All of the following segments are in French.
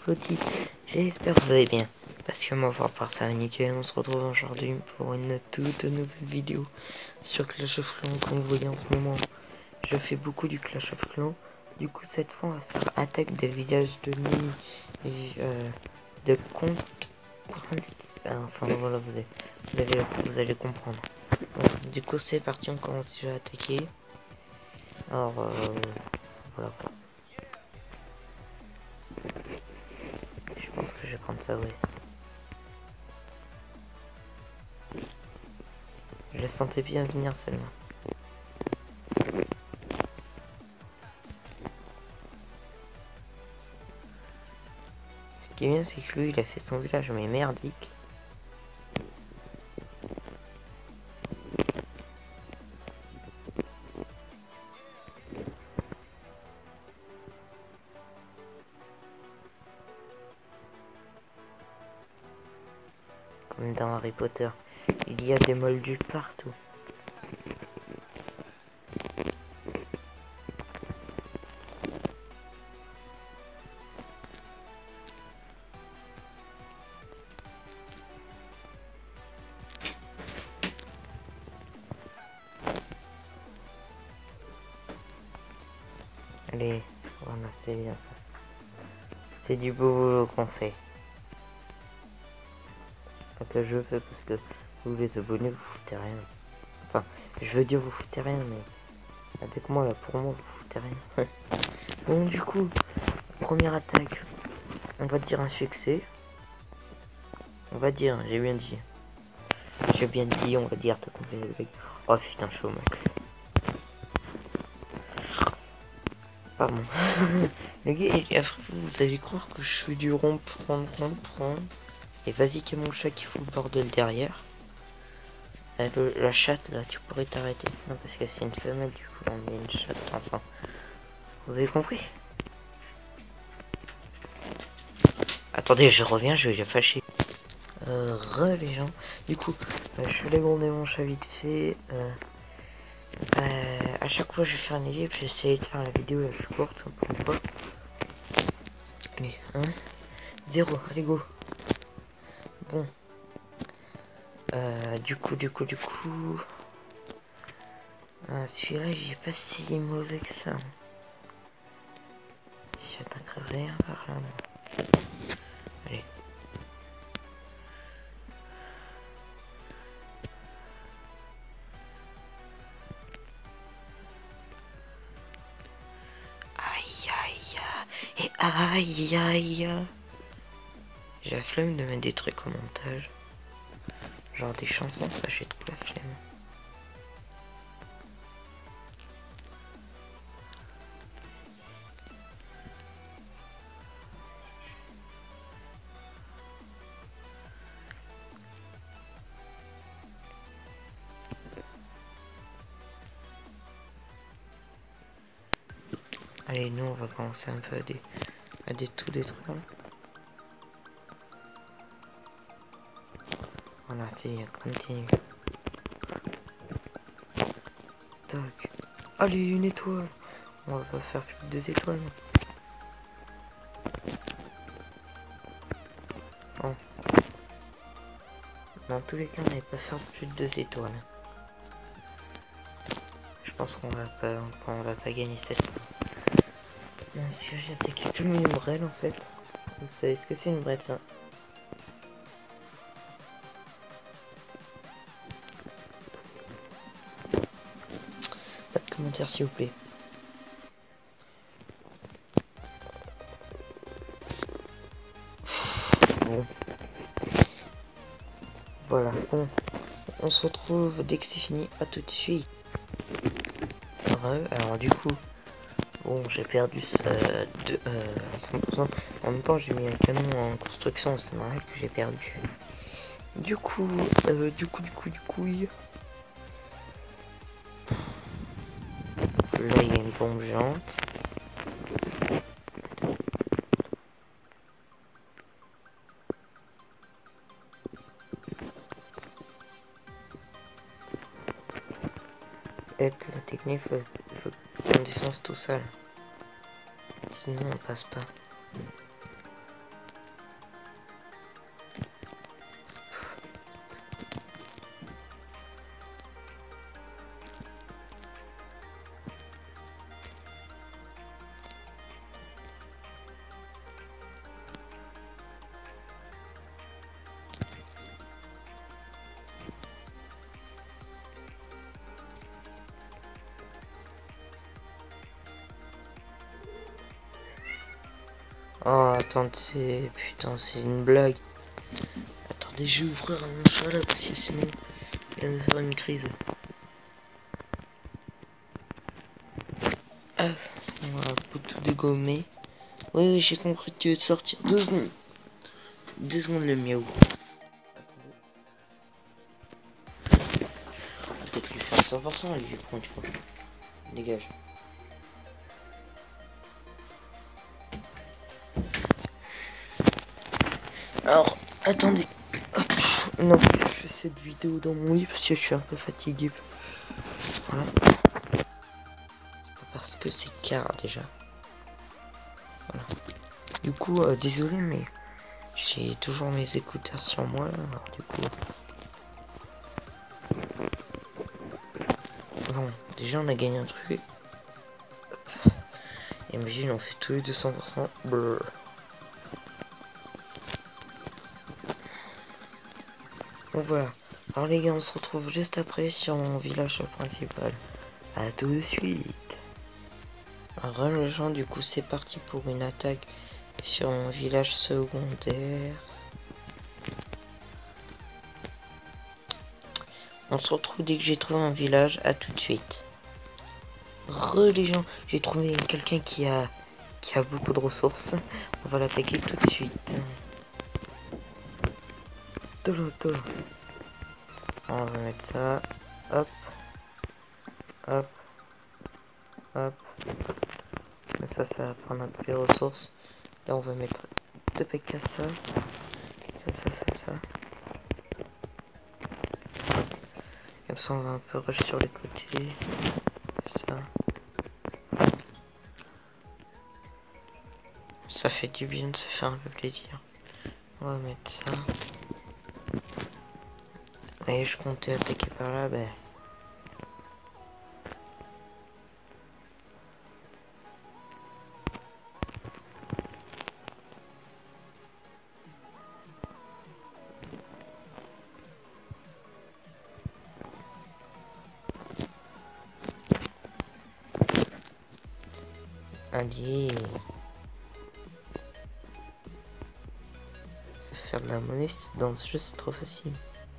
Flotti. J'espère que vous allez bien. Parce que moi, pour part ça va nickel. On se retrouve aujourd'hui pour une toute nouvelle vidéo sur Clash of Clans. Comme vous voyez en ce moment, je fais beaucoup du Clash of Clans. Du coup, cette fois, on va faire attaque des villages de nuit et de compte. Enfin, voilà, vous allez comprendre. Donc, du coup, c'est parti. On commence déjà à attaquer. Alors, voilà. Je pense que je vais prendre ça, ouais. Je la sentais bien venir celle-là. Ce qui est bien, c'est que lui, il a fait son village, mais merdique. Comme dans Harry Potter. Il y a des moldus partout. Allez, voilà, c'est bien ça. C'est du beau boulot qu'on fait. Que je fais parce que vous les abonnés, vous foutez rien. Enfin, je veux dire vous foutez rien, mais avec moi là, pour moi, vous foutez rien. Bon, du coup, première attaque, on va dire un succès. On va dire, j'ai bien dit. J'ai bien dit, on va dire, t'as compris le mec. Oh putain, chaud max. Pardon. Le gars, et après, vous allez croire que je suis du rond-prendre. Et vas-y, qu'il y a mon chat qui fout le bordel derrière. La chatte, là, tu pourrais t'arrêter. Non, parce que c'est une femelle, du coup, on met une chatte, enfin. Vous avez compris? Attendez, je reviens, je vais la fâcher. Les gens. Du coup, je suis allé gronder mon chat vite fait. À chaque fois, je vais faire une équipe, j'essaie de faire la vidéo la plus courte, pourquoi. Allez, 1, 0, allez go. Bon. Du coup. Celui-là, il est pas si mauvais que ça. J'attaquerai rien par là. Allez. Et aïe. J'ai la flemme de mettre des trucs au montage. Genre des chansons, ça j'ai trop la flemme. Allez, nous on va commencer un peu à tout détruire. Voilà, c'est bien, continue. Tac. Allez, une étoile. On va pas faire plus de 2 étoiles. Bon. Dans tous les cas, on n'allait pas faire plus de 2 étoiles. Je pense qu'on va pas gagner cette fois. Est-ce que j'ai attaqué tout une brêle en fait? Vous savez ce que c'est une brêle ça? Pas de commentaires s'il vous plaît. Bon. Voilà, bon. On se retrouve dès que c'est fini. À tout de suite. Alors du coup, bon, j'ai perdu ça de 100%. En même temps, j'ai mis un canon en construction, c'est normal que j'ai perdu. Du coup, oui. Là, il y a une bombe géante. Et la technique, faut qu'on défonce tout ça. Là. Sinon, on passe pas. Oh, attendez, putain, c'est une blague. Attendez, je vais ouvrir mon chat là, parce que sinon, il vient de faire une crise. Ah, voilà, pour tout dégommer. Oui, oui, j'ai compris que tu veux te sortir. 2 secondes. 2 secondes le miaou. On va peut-être lui faire 100%, lui, pour une fois. Dégage. Alors, attendez. Hop. Non, je fais cette vidéo dans mon lit parce que je suis un peu fatigué. Voilà. C'est pas parce que c'est car déjà. Voilà. Du coup, désolé, mais j'ai toujours mes écouteurs sur moi. Alors, du coup. Bon, déjà, on a gagné un truc. Imagine, on fait tous les 200%. Brrr. Bon, voilà. Alors, les gars, on se retrouve juste après sur mon village principal. À tout de suite. Alors, les gens, du coup, c'est parti pour une attaque sur mon village secondaire. On se retrouve dès que j'ai trouvé un village. À tout de suite. Les gens, j'ai trouvé quelqu'un qui a beaucoup de ressources. On va l'attaquer tout de suite. On va mettre ça. Hop. Hop. Hop. Ça va prendre un peu les ressources. Là, on va mettre 2 PK ça. Ça. Comme ça, on va un peu rush sur les côtés. Ça. Ça fait du bien de se faire un peu plaisir. On va mettre ça. Et je comptais attaquer par là, ben. Allez. Se faire de la monnaie dans ce jeu, c'est trop facile.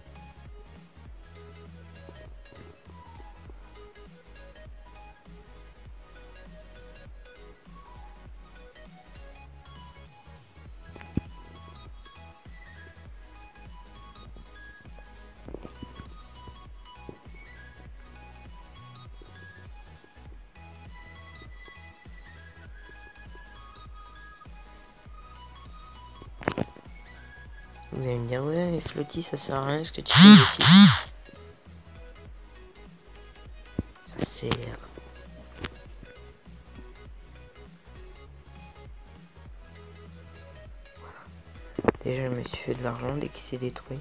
Vous allez me dire, ouais, mais Flotti, ça sert à rien ce que tu fais ici. Ça sert. Déjà, je me suis fait de l'argent dès qu'il s'est détruit.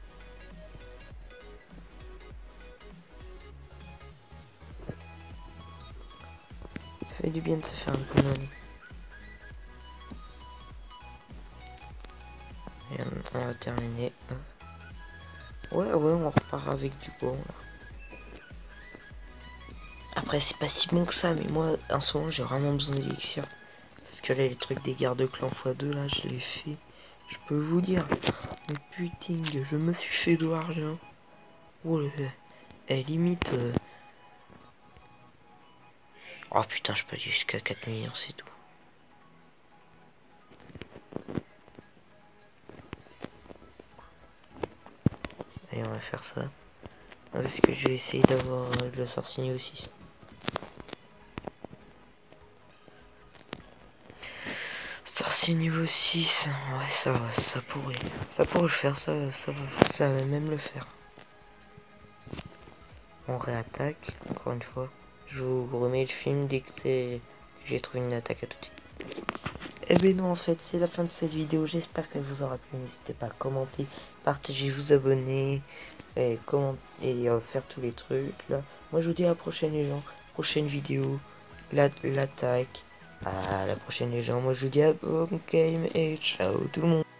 Ça fait du bien de se faire un peu monnaie. Et on va terminer. Ouais, on repart avec du bon. Après, c'est pas si bon que ça, mais moi, en ce moment, j'ai vraiment besoin d'élixir. Parce que là, les trucs des gardes de clan x2, là, je les fais. Je peux vous dire. Mais putain, je me suis fait de l'argent. Oh, limite. Oh putain, je peux aller jusqu'à 4 millions, c'est tout. Allez, on va faire ça. Parce que je vais essayer d'avoir le sorcier niveau 6. Sorcier niveau 6, ouais, ça pourrait. Ça pourrait le faire, ça va même le faire. On réattaque, encore une fois. Je vous remets le film dès que j'ai trouvé une attaque à tout de suite. Eh ben non, en fait, c'est la fin de cette vidéo. J'espère qu'elle vous aura plu. N'hésitez pas à commenter, partager, vous abonner et faire tous les trucs là. Moi, je vous dis à la prochaine les gens. Prochaine vidéo, l'attaque. À la prochaine les gens. Moi, je vous dis à bon game et ciao tout le monde.